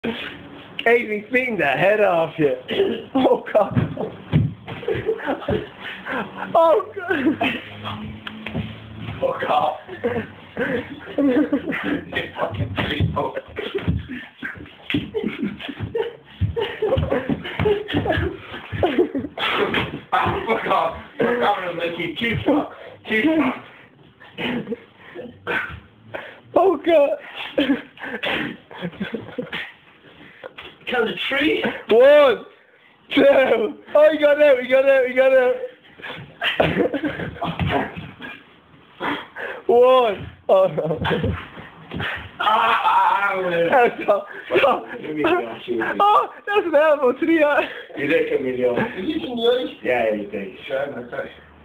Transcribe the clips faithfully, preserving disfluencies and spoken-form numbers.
Adrian beating the head off you. Oh God. Oh God. Fuck off. Fucking people. Ah, fuck off. Fuck off and make you keep fuck. Keep fuck. Oh God. Count to three. One, two. Oh, he got out. He got out. He got out. One. Oh no. Ah, ah, Oh, no. Oh. Oh, that's an elbow to the eye. You did come in the eye. Did you come in the eye? Yeah, you did. Sure, okay.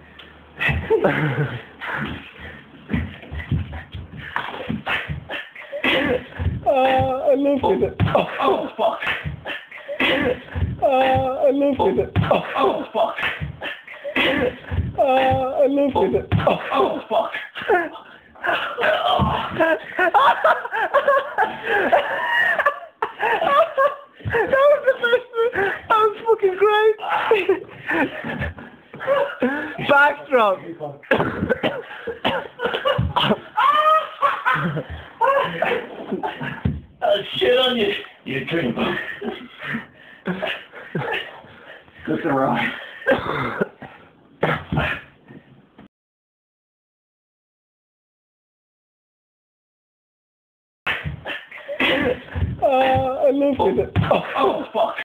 Oh, I love oh. it. Oh, oh, fuck. Oh, I love oh. it. Oh, oh, fuck. Oh, I love oh. it. Oh, oh, fuck. That was the best one. That was fucking great. Backstroke. I'll shit on you. You dream. Look around. Oh, I love oh. it. Oh, oh, fuck.